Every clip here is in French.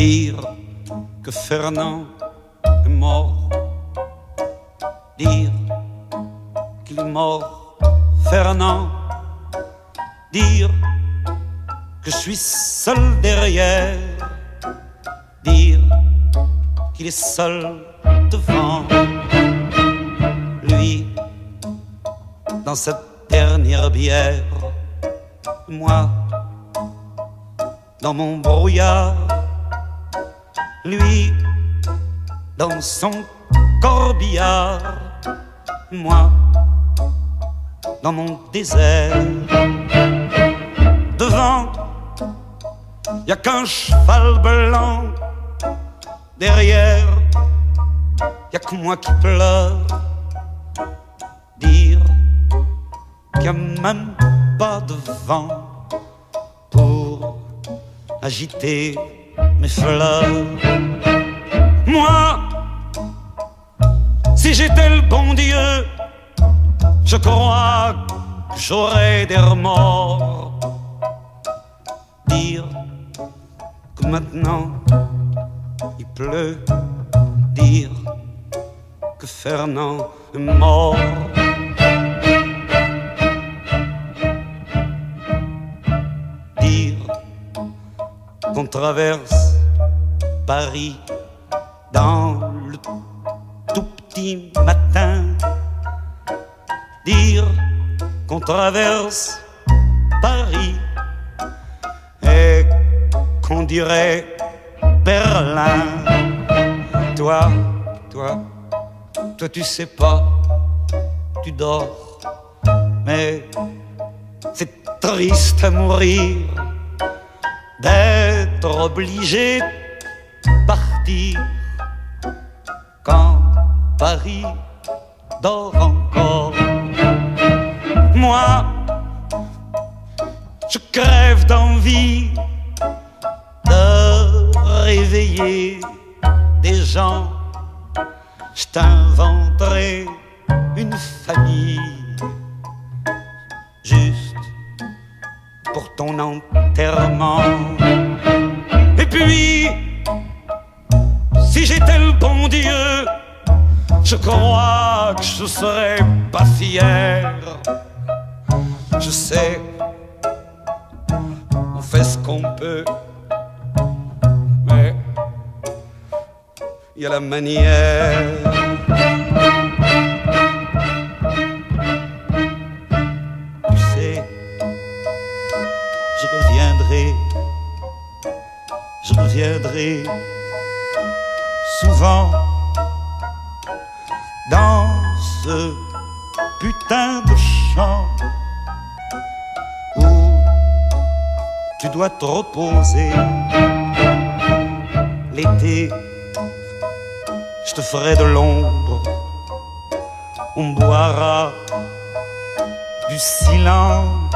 Dire que Fernand est mort, dire qu'il est mort, Fernand, dire que je suis seul derrière, dire qu'il est seul devant. Lui, dans cette dernière bière, moi, dans mon brouillard, lui, dans son corbillard, moi, dans mon désert. Devant, y a qu'un cheval blanc. Derrière, y a que moi qui pleure. Dire qu'il y a même pas de vent pour agiter mes fleurs. Moi, si j'étais le bon Dieu, je crois que j'aurais des remords. Dire que maintenant il pleut, dire que Fernand est mort. Dire qu'on traverse Paris dans le tout petit matin. Dire qu'on traverse Paris et qu'on dirait Berlin. Toi, tu sais pas, tu dors, mais c'est triste à mourir d'être obligé de partir quand Paris dort encore. Moi, je crève d'envie de réveiller des gens. Je t'inventerai une famille juste pour ton enterrement. Et puis, si j'étais le bon Dieu, je crois que je serais pas fier. Je sais, on fait ce qu'on peut, mais il y a la manière. Tu sais, je reviendrai souvent dans ce putain de champ où tu dois te reposer. L'été, je te ferai de l'ombre, on boira du silence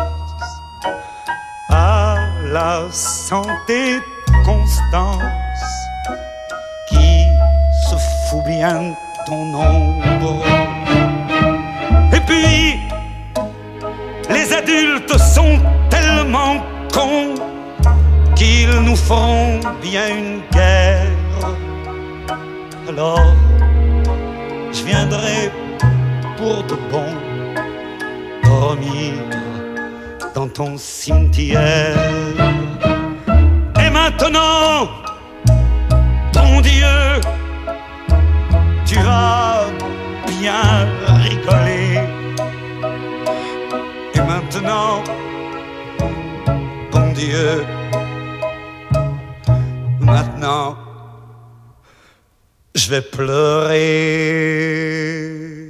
à la santé de Constance qui se fout bien de ton ombre. Et puis, les adultes sont tellement cons qu'ils nous feront bien une guerre. Alors, je viendrai pour de bon dormir dans ton cimetière. Et maintenant, bon Dieu, tu vas bien rigoler. Et maintenant, bon Dieu, maintenant, je vais pleurer.